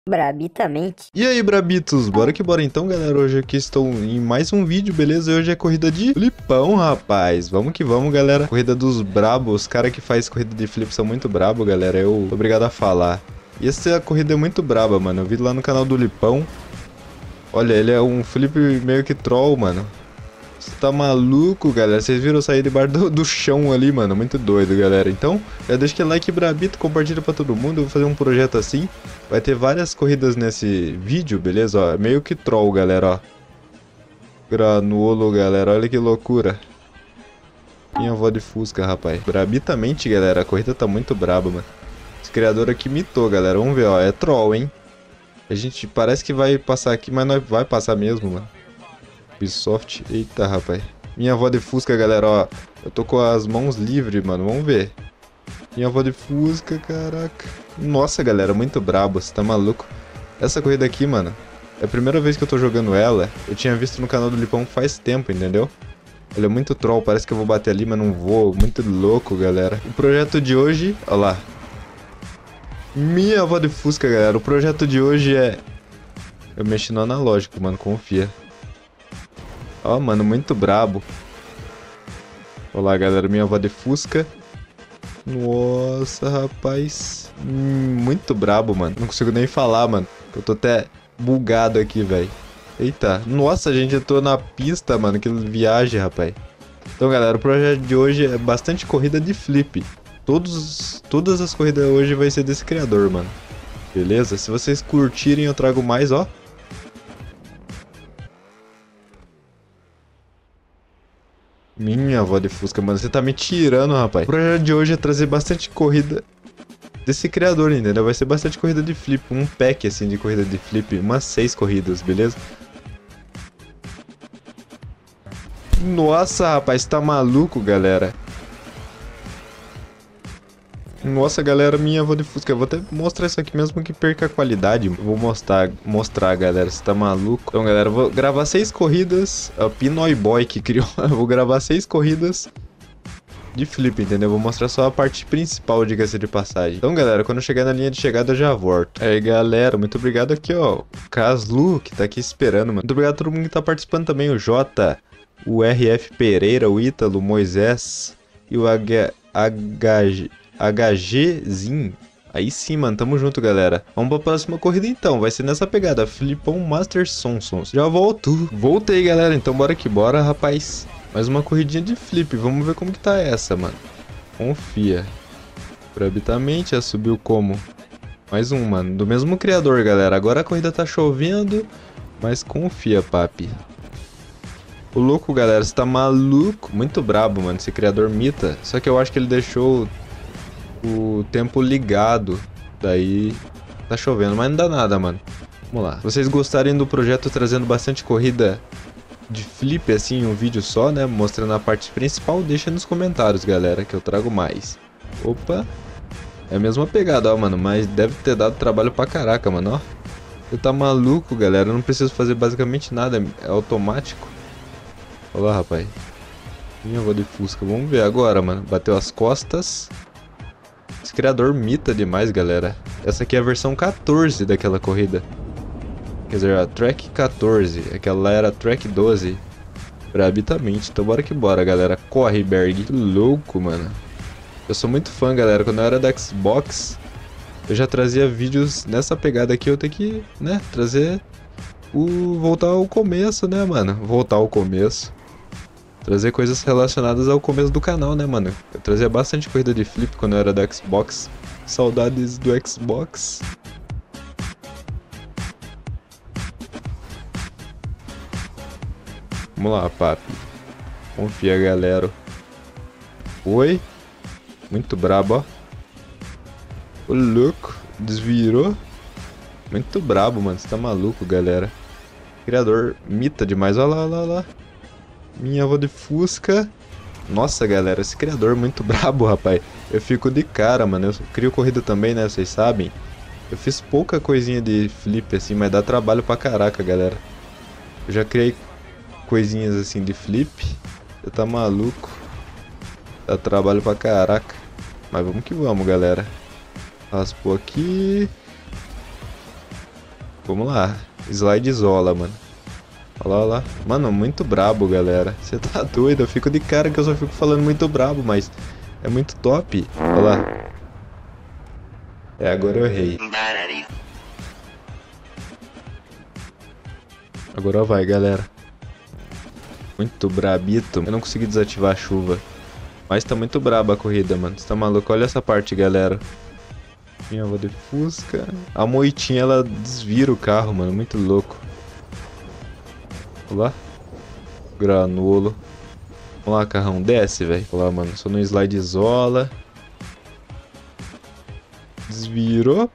Brabitamente. E aí, brabitos, bora que bora então, galera. Hoje aqui estou em mais um vídeo, beleza? E hoje é corrida de flipão, rapaz. Vamos que vamos, galera. Corrida dos brabos. Os caras que faz corrida de flip são muito brabos, galera. Eu tô obrigado a falar. E essa corrida é muito braba, mano. Eu vi lá no canal do Lipão. Olha, ele é um flip meio que troll, mano. Você tá maluco, galera? Vocês viram eu sair debaixo do chão ali, mano? Muito doido, galera. Então, já deixa aquele like brabito, compartilha pra todo mundo. Eu vou fazer um projeto assim. Vai ter várias corridas nesse vídeo, beleza? Ó, meio que troll, galera, ó. Granuolo, galera. Olha que loucura. Minha avó de Fusca, rapaz. Brabitamente, galera. A corrida tá muito braba, mano. Esse criador aqui mitou, galera. Vamos ver, ó. É troll, hein? A gente parece que vai passar aqui, mas não vai passar mesmo, mano. Ubisoft, eita, rapaz. Minha avó de Fusca, galera, ó. Eu tô com as mãos livres, mano. Vamos ver. Minha avó de Fusca, caraca. Nossa, galera, muito brabo. Você tá maluco? Essa corrida aqui, mano, é a primeira vez que eu tô jogando ela. Eu tinha visto no canal do Lipão faz tempo, entendeu? Ele é muito troll. Parece que eu vou bater ali, mas não vou. Muito louco, galera. O projeto de hoje... Ó lá. Minha avó de Fusca, galera. O projeto de hoje é... Eu mexi no analógico, mano. Confia. Ó, mano, muito brabo. Olá, galera, minha avó de Fusca. Nossa, rapaz. Muito brabo, mano. Não consigo nem falar, mano. Eu tô até bugado aqui, velho. Eita. Nossa, a gente entrou na pista, mano. Que viagem, rapaz. Então, galera, o projeto de hoje é bastante corrida de flip. Todas as corridas hoje vai ser desse criador, mano. Beleza? Se vocês curtirem, eu trago mais, ó. Minha avó de Fusca, mano, você tá me tirando, rapaz. O projeto de hoje é trazer bastante corrida desse criador, entendeu? Vai ser bastante corrida de flip, um pack, assim, de corrida de flip, umas 6 corridas, beleza? Nossa, rapaz, tá maluco, galera? Nossa, galera, minha avó de Fusca. Eu vou até mostrar isso aqui mesmo que perca a qualidade. Vou mostrar, galera. Você tá maluco? Então, galera, eu vou gravar 6 corridas. É o Pinoy Boy que criou. Eu vou gravar 6 corridas de flip, entendeu? Vou mostrar só a parte principal, diga-se de passagem. Então, galera, quando eu chegar na linha de chegada, eu já volto. Aí, galera, muito obrigado aqui, ó. O Caslu, que tá aqui esperando, mano. Muito obrigado a todo mundo que tá participando também. O Jota, o RF Pereira, o Ítalo, o Moisés e o HGzinho. Aí sim, mano, tamo junto, galera. Vamos pra próxima corrida então, vai ser nessa pegada, Flipão Master Sonsons. Já volto. Voltei, galera, então bora que bora, rapaz. Mais uma corridinha de flip, vamos ver como que tá essa, mano. Confia. Brabitamente, já subiu como? Mais um, mano, do mesmo criador, galera. Agora a corrida tá chovendo, mas confia, papi. O louco, galera, você tá maluco? Muito brabo, mano, esse criador mita. Só que eu acho que ele deixou o tempo ligado, daí tá chovendo, mas não dá nada, mano. Vamos lá. Se vocês gostarem do projeto trazendo bastante corrida de flip, assim, um vídeo só, né, mostrando a parte principal, deixa nos comentários, galera, que eu trago mais. Opa, é a mesma pegada, ó, mano, mas deve ter dado trabalho pra caraca, mano, ó. Você tá maluco, galera, eu não preciso fazer basicamente nada, é automático. Olha lá, rapaz. Minha avó de Fusca, vamos ver agora, mano. Bateu as costas. Esse criador mita demais, galera. Essa aqui é a versão 14 daquela corrida. Quer dizer, a track 14. Aquela lá era a track 12. Brabitamente. Então bora que bora, galera. Corre, Berg. Que louco, mano. Eu sou muito fã, galera. Quando eu era da Xbox, eu já trazia vídeos nessa pegada aqui. Eu tenho que, né, trazer voltar ao começo, né, mano? Voltar ao começo. Trazer coisas relacionadas ao começo do canal, né, mano? Eu trazia bastante corrida de flip quando eu era da Xbox. Saudades do Xbox. Vamos lá, papi. Confia, galera. Oi. Muito brabo, ó. Ô, louco. Desvirou. Muito brabo, mano. Você tá maluco, galera. Criador mita demais. Olha lá, olha lá, olha lá. Minha avó de Fusca. Nossa, galera, esse criador é muito brabo, rapaz. Eu fico de cara, mano. Eu crio corrida também, né? Vocês sabem. Eu fiz pouca coisinha de flip, assim, mas dá trabalho pra caraca, galera. Eu já criei coisinhas, assim, de flip. Você tá maluco. Dá trabalho pra caraca. Mas vamos que vamos, galera. Raspou aqui. Vamos lá. Slide isola, mano. Olha lá, olha lá. Mano, muito brabo, galera. Você tá doido? Eu fico de cara que eu só fico falando muito brabo, mas é muito top. Olha lá. É, agora eu errei. Agora vai, galera. Muito brabito. Eu não consegui desativar a chuva. Mas tá muito braba a corrida, mano. Você tá maluco? Olha essa parte, galera. Minha avó de Fusca. A moitinha, ela desvira o carro, mano. Muito louco. Olha lá. Granolo. Vamos lá, carrão. Desce, velho. Olha lá, mano. Só no slide isola. Desvirou.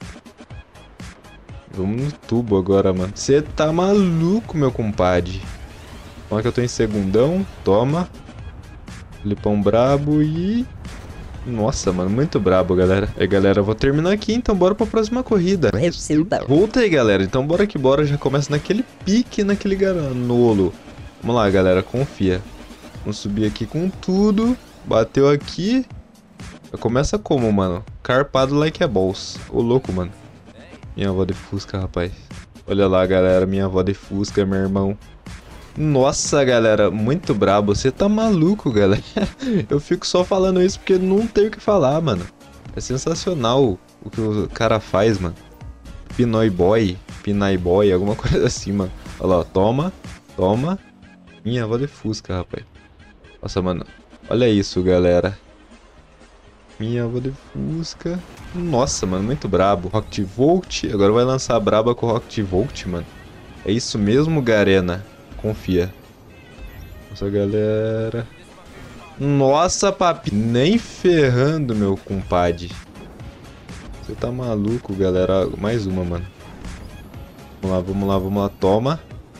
Vamos no tubo agora, mano. Você tá maluco, meu compadre. Olha que eu tô em segundão. Toma. Filipão brabo e... Nossa, mano, muito brabo, galera. É, galera, eu vou terminar aqui, então bora pra próxima corrida. Voltei, galera. Então bora que bora. Já começa naquele pique, naquele granolo. Vamos lá, galera, confia. Vamos subir aqui com tudo. Bateu aqui. Começa como, mano? Carpado like a balls. Ô, louco, mano. Minha avó de Fusca, rapaz. Olha lá, galera. Minha avó de Fusca, meu irmão. Nossa, galera. Muito brabo. Você tá maluco, galera. Eu fico só falando isso porque não tenho o que falar, mano. É sensacional o que o cara faz, mano. Pinoy Boy. Pinay Boy. Alguma coisa assim, mano. Olha lá, ó. Toma. Toma. Minha avó de Fusca, rapaz. Nossa, mano. Olha isso, galera. Minha avó de Fusca. Nossa, mano, muito brabo. Rocket Volt. Agora vai lançar a braba com o Rocket Volt, mano. É isso mesmo, Garena. Confia. Nossa, galera. Nossa, papi. Nem ferrando, meu compadre. Você tá maluco, galera. Mais uma, mano. Vamos lá, vamos lá, vamos lá. Toma.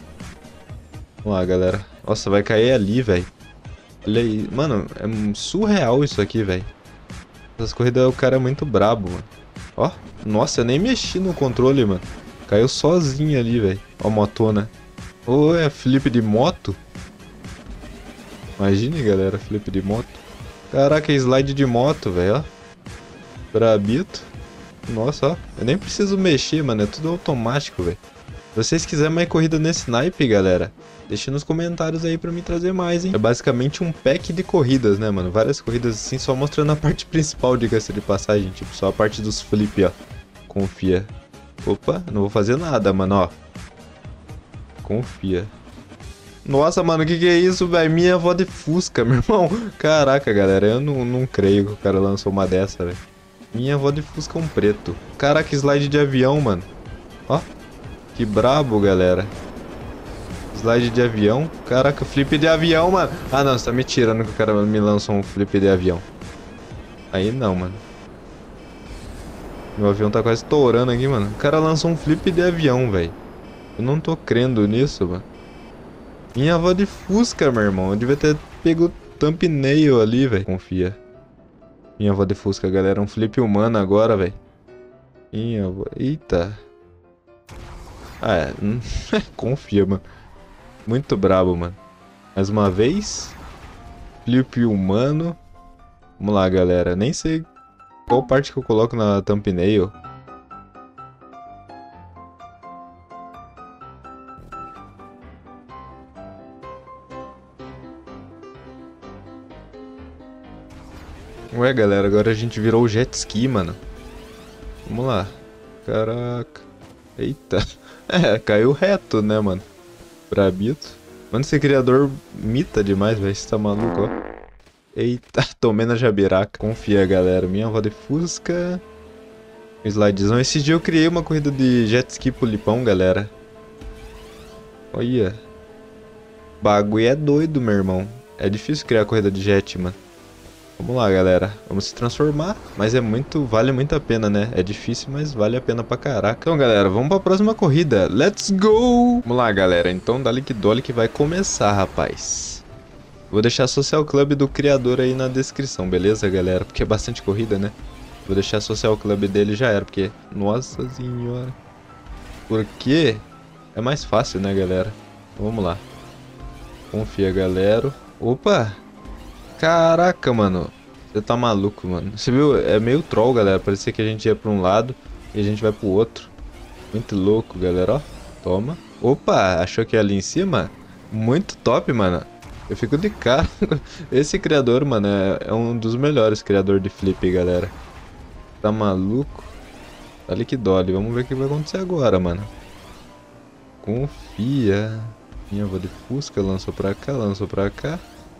Vamos lá, galera. Nossa, vai cair ali, velho. Olha aí. Mano, é surreal isso aqui, velho. Essas corridas o cara é muito brabo, mano. Ó, nossa, eu nem mexi no controle, mano. Caiu sozinho ali, velho. Ó a motona. Ô, é flip de moto? Imagine, galera, flip de moto. Caraca, é slide de moto, velho, ó. Brabito. Nossa, ó. Eu nem preciso mexer, mano. É tudo automático, velho. Se vocês quiserem mais corrida nesse naipe, galera, deixa nos comentários aí pra me trazer mais, hein. É basicamente um pack de corridas, né, mano? Várias corridas assim, só mostrando a parte principal, diga-se de passagem. Tipo, só a parte dos flip, ó. Confia. Opa, não vou fazer nada, mano, ó. Confia. Nossa, mano, o que é isso, velho? Minha avó de Fusca, meu irmão. Caraca, galera, eu não creio que o cara lançou uma dessa, velho. Minha avó de Fusca é um preto. Caraca, slide de avião, mano. Ó. Que brabo, galera. Slide de avião. Caraca, flip de avião, mano. Ah, não, você tá me tirando que o cara me lançou um flip de avião. Aí não, mano. Meu avião tá quase estourando aqui, mano. O cara lançou um flip de avião, velho. Eu não tô crendo nisso, mano. Minha avó de Fusca, meu irmão. Eu devia ter pego o thumbnail ali, velho. Confia. Minha avó de Fusca, galera. Um flip humano agora, velho. Minha avó... Eita. Ah, é. Confia, mano. Muito brabo, mano. Mais uma vez. Flip humano. Vamos lá, galera. Nem sei qual parte que eu coloco na thumbnail. Ué, galera, agora a gente virou o jet ski, mano. Vamos lá. Caraca. Eita. É, caiu reto, né, mano? Brabito. Mano, esse criador mita demais, velho. Você tá maluco, ó. Eita, tomei na jabiraca. Confia, galera. Minha avó de Fusca. Slidezão. Esse dia eu criei uma corrida de jet ski pro Lipão, galera. Olha. Bagulho é doido, meu irmão. É difícil criar corrida de jet, mano. Vamos lá, galera. Vamos se transformar. Mas é muito... Vale muito a pena, né? É difícil, mas vale a pena pra caraca. Então, galera, vamos pra próxima corrida. Let's go! Vamos lá, galera. Então, dá que dole que vai começar, rapaz. Vou deixar Social Club do criador aí na descrição, beleza, galera? Porque é bastante corrida, né? Vou deixar Social Club dele já era, porque... Nossa senhora. Porque é mais fácil, né, galera? Então, vamos lá. Confia, galera. Opa! Caraca, mano. Você tá maluco, mano. Você viu? É meio troll, galera. Parecia que a gente ia pra um lado e a gente vai pro outro. Muito louco, galera, ó. Toma. Opa, achou que é ali em cima? Muito top, mano. Eu fico de cara. Esse criador, mano, é um dos melhores criadores de flip, galera. Tá maluco? Olha que dole. Vamos ver o que vai acontecer agora, mano. Confia. Minha avó de Fusca lançou pra cá, lançou pra cá.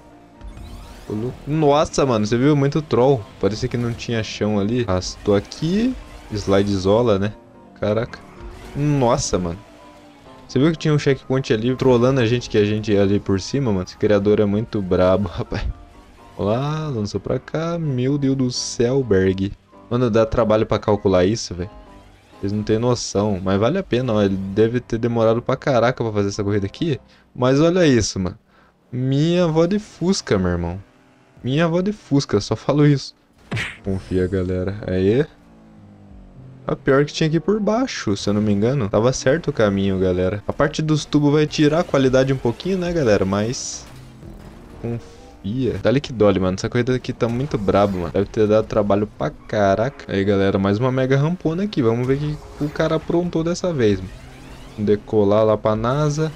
Nossa, mano, você viu? Muito troll. Parecia que não tinha chão ali. Arrastou aqui. Slidezola, né? Caraca. Nossa, mano. Você viu que tinha um checkpoint ali trollando a gente, que a gente ia ali por cima, mano? Esse criador é muito brabo, rapaz. Olha lá, lançou pra cá. Meu Deus do céu, Berg. Mano, dá trabalho pra calcular isso, velho. Vocês não têm noção. Mas vale a pena, ó. Ele deve ter demorado pra caraca pra fazer essa corrida aqui. Mas olha isso, mano. Minha avó de Fusca, meu irmão. Minha avó de Fusca, só falo isso. Confia, galera. Aí. A pior que tinha aqui por baixo, se eu não me engano. Tava certo o caminho, galera. A parte dos tubos vai tirar a qualidade um pouquinho, né, galera? Mas... confia. Dá que dole, mano. Essa corrida aqui tá muito brabo, mano. Deve ter dado trabalho pra caraca. Aí, galera, mais uma mega rampona aqui. Vamos ver o que o cara aprontou dessa vez, mano. Vamos decolar lá pra NASA.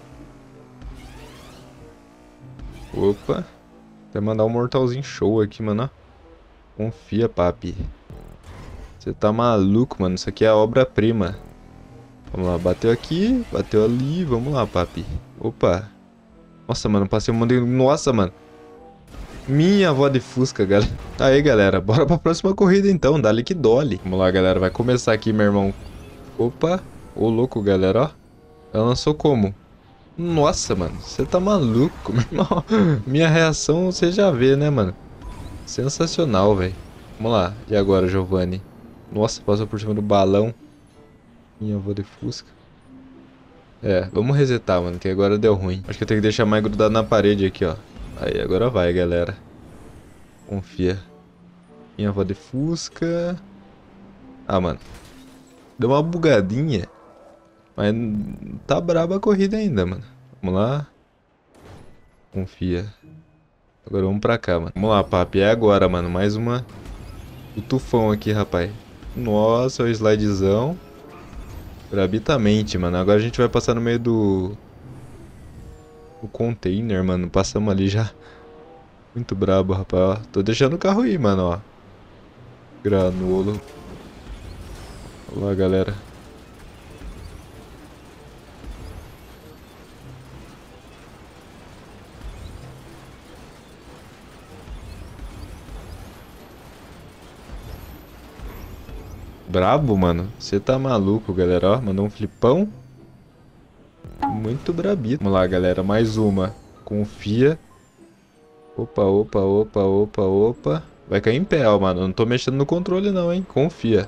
Opa. Até mandar um mortalzinho show aqui, mano. Confia, papi. Você tá maluco, mano. Isso aqui é a obra-prima. Vamos lá, bateu aqui, bateu ali. Vamos lá, papi. Opa. Nossa, mano, passei um monte de... Nossa, mano. Minha avó de Fusca, galera. Aí, galera, bora pra próxima corrida, então. Dá-lhe que dole. Vamos lá, galera. Vai começar aqui, meu irmão. Opa. Ô, louco, galera, ó. Ela lançou como? Nossa, mano. Você tá maluco, meu irmão. Minha reação você já vê, né, mano? Sensacional, velho. Vamos lá. E agora, Giovanni? Nossa, passou por cima do balão. Minha avó de Fusca. É, vamos resetar, mano, que agora deu ruim. Acho que eu tenho que deixar mais grudado na parede aqui, ó. Aí, agora vai, galera. Confia. Minha avó de Fusca. Ah, mano. Deu uma bugadinha. Mas tá braba a corrida ainda, mano. Vamos lá. Confia. Agora vamos pra cá, mano. Vamos lá, papi. É agora, mano. Mais uma. O tufão aqui, rapaz. Nossa, o slidezão. Brabitamente, mano. Agora a gente vai passar no meio do... o container, mano. Passamos ali já. Muito brabo, rapaz. Ó, tô deixando o carro ir, mano, ó. Granolo. Olha lá, galera. Brabo, mano. Você tá maluco, galera. Ó, mandou um flipão. Muito brabito. Vamos lá, galera. Mais uma. Confia. Opa, opa, opa, opa, opa. Vai cair em pé, ó, mano. Não tô mexendo no controle, não, hein. Confia.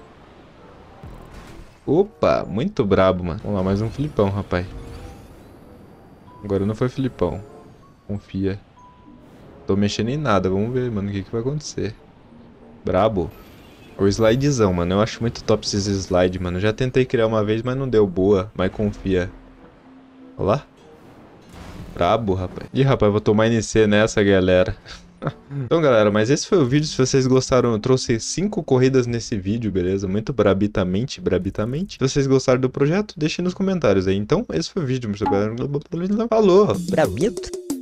Opa, muito brabo, mano. Vamos lá, mais um flipão, rapaz. Agora não foi flipão. Confia. Tô mexendo em nada. Vamos ver, mano, o que vai acontecer. Brabo. O slidezão, mano. Eu acho muito top esses slides, mano. Já tentei criar uma vez, mas não deu boa. Mas confia. Olha lá. Brabo, rapaz. Ih, rapaz, vou tomar NC nessa, galera. Então, galera, mas esse foi o vídeo. Se vocês gostaram, eu trouxe 5 corridas nesse vídeo, beleza? Muito brabitamente, brabitamente. Se vocês gostaram do projeto, deixem nos comentários aí. Então, esse foi o vídeo. Falou! Brabito.